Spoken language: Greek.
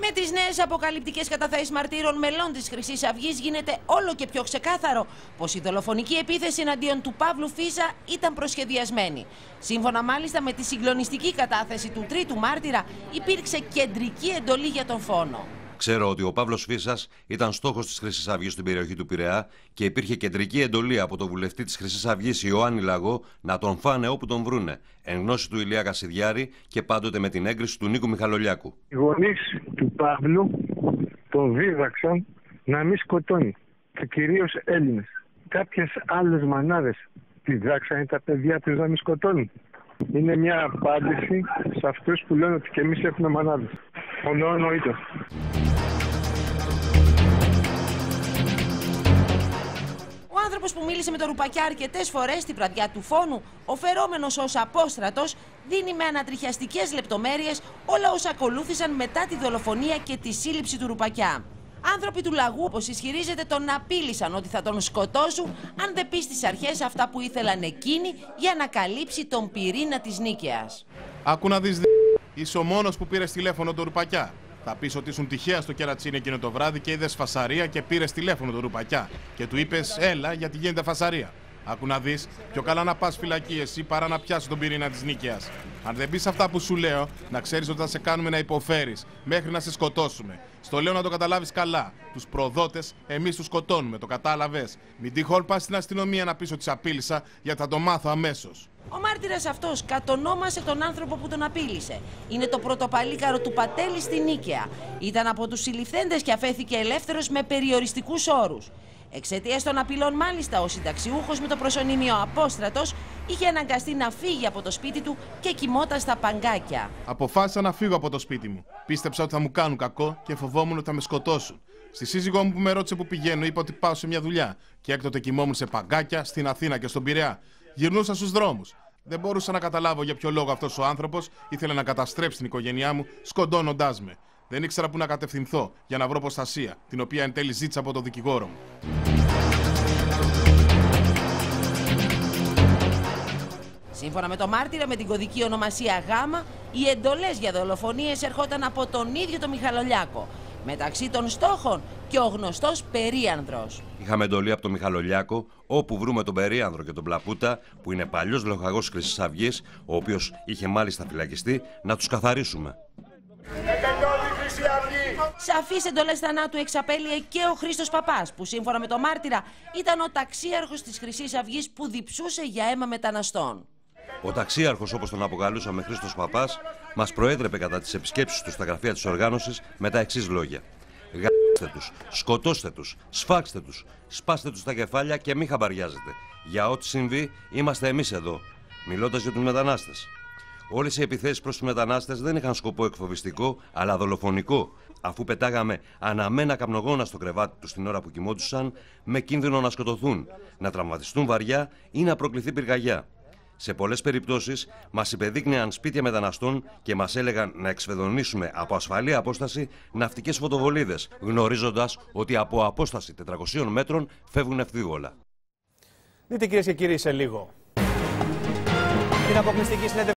Με τις νέες αποκαλυπτικές καταθέσεις μαρτύρων μελών της Χρυσής Αυγής γίνεται όλο και πιο ξεκάθαρο πως η δολοφονική επίθεση εναντίον του Παύλου Φίσα ήταν προσχεδιασμένη. Σύμφωνα μάλιστα με τη συγκλονιστική κατάθεση του τρίτου μάρτυρα, υπήρξε κεντρική εντολή για τον φόνο. Ξέρω ότι ο Παύλος Φίσας ήταν στόχος της Χρυσής Αυγής στην περιοχή του Πειραιά και υπήρχε κεντρική εντολή από τον βουλευτή της Χρυσής Αυγής Ιωάννη Λαγό να τον φάνε όπου τον βρούνε, εν γνώση του Ηλία Κασιδιάρη και πάντοτε με την έγκριση του Νίκου Μιχαλολιάκου. Οι γονείς του Παύλου τον δίδαξαν να μην σκοτώνει, και κυρίως Έλληνες. Κάποιες άλλες μανάδες τη διδάξανε τα παιδιά τους να μην σκοτώνουν. Είναι μια απάντηση σε αυτούς που λένε ότι και εμείς έχουμε μανάδες. Ονοείται. Ο άνθρωπος που μίλησε με τον Ρουπακιά αρκετές φορές στη βραδιά του φόνου, ο φερόμενος ως Απόστρατος, δίνει με ανατριχιαστικές λεπτομέρειες όλα όσα ακολούθησαν μετά τη δολοφονία και τη σύλληψη του Ρουπακιά. Άνθρωποι του λαγού, όπως ισχυρίζεται, τον απείλησαν ότι θα τον σκοτώσουν αν δεν πει στις αρχές αυτά που ήθελαν εκείνοι για να καλύψει τον πυρήνα της Νίκαιας. Άκου να δεις, είσαι ο μόνος που πήρες τηλέφωνο τον Ρουπακιά. Θα πεις ότι ήσουν τυχαία στο κερατσίνι εκείνο το βράδυ και είδες φασαρία και πήρες τηλέφωνο τον Ρουπακιά και του είπες έλα γιατί γίνεται φασαρία. Άκου να δεις, πιο καλά να πας φυλακή εσύ παρά να πιάσεις τον πυρήνα της Νίκαιας. Αν δεν πεις αυτά που σου λέω, να ξέρεις ότι θα σε κάνουμε να υποφέρεις μέχρι να σε σκοτώσουμε. Στο λέω να το καταλάβεις καλά. Τους προδότες εμείς τους σκοτώνουμε, το κατάλαβες. Μην τυχόν πας στην αστυνομία να πεις ότι σε απείλησα, γιατί θα το μάθω αμέσως. Ο μάρτυρας αυτός κατονόμασε τον άνθρωπο που τον απείλησε. Είναι το πρωτοπαλίκαρο του Πατέλη στη Νίκαια. Ήταν από τους συλληφθέντες και αφέθηκε ελεύθερος με περιοριστικούς όρους. Εξαιτίας των απειλών, μάλιστα, ο συνταξιούχος με το προσωνύμιο Απόστρατος είχε αναγκαστεί να φύγει από το σπίτι του και κοιμόταν στα παγκάκια. Αποφάσισα να φύγω από το σπίτι μου. Πίστεψα ότι θα μου κάνουν κακό και φοβόμουν ότι θα με σκοτώσουν. Στη σύζυγό μου που με ρώτησε που πηγαίνω, είπα ότι πάω σε μια δουλειά. Και έκτοτε κοιμόμουν σε παγκάκια στην Αθήνα και στον Πειραιά. Γυρνούσα στους δρόμους. Δεν μπορούσα να καταλάβω για ποιο λόγο αυτός ο άνθρωπος ήθελε να καταστρέψει την οικογένειά μου, σκοντώνοντάς με. Δεν ήξερα πού να κατευθυνθώ για να βρω προστασία, την οποία εν τέλει ζήτησα από τον δικηγόρο μου. Σύμφωνα με το μάρτυρα με την κωδική ονομασία Γ, οι εντολές για δολοφονίες ερχόταν από τον ίδιο τον Μιχαλολιάκο. Μεταξύ των στόχων και ο γνωστός Περίανδρος. Είχαμε εντολή από τον Μιχαλολιάκο, όπου βρούμε τον Περίανδρο και τον Πλαπούτα, που είναι παλιός λοχαγός της Χρυσής Αυγής, ο οποίος είχε μάλιστα φυλακιστεί, να τους καθαρίσουμε. Σαφείς εντολές θανάτου εξαπέλυε και ο Χρήστος Παπάς, που σύμφωνα με το μάρτυρα ήταν ο ταξίαρχος της Χρυσής Αυγής που διψούσε για αίμα μεταναστών. Ο ταξίαρχος, όπως τον αποκαλούσαμε, Χρήστος Παπάς, μας προέτρεπε κατά τις επισκέψεις του στα γραφεία της οργάνωσης με τα εξής λόγια: γαμίστε τους, σκοτώστε τους, σφάξτε τους, σπάστε τους στα κεφάλια και μη χαμπαριάζετε. Για ό,τι συμβεί, είμαστε εμείς εδώ. Μιλώντας για τους μετανάστες. Όλες οι επιθέσεις προς τους μετανάστες δεν είχαν σκοπό εκφοβιστικό, αλλά δολοφονικό, αφού πετάγαμε αναμένα καπνογόνα στο κρεβάτι τους την ώρα που κοιμόντουσαν, με κίνδυνο να σκοτωθούν, να τραυματιστούν βαριά ή να προκληθεί πυρκαγιά. Σε πολλές περιπτώσεις μας υπεδείκνυαν σπίτια μεταναστών και μας έλεγαν να εξφεδονίσουμε από ασφαλή απόσταση ναυτικές φωτοβολίδες, γνωρίζοντας ότι από απόσταση 400 μέτρων φεύγουν ευθύγολα. Δείτε, κυρίες και κύριοι, σε λίγο την αποκλειστική συνέντευξη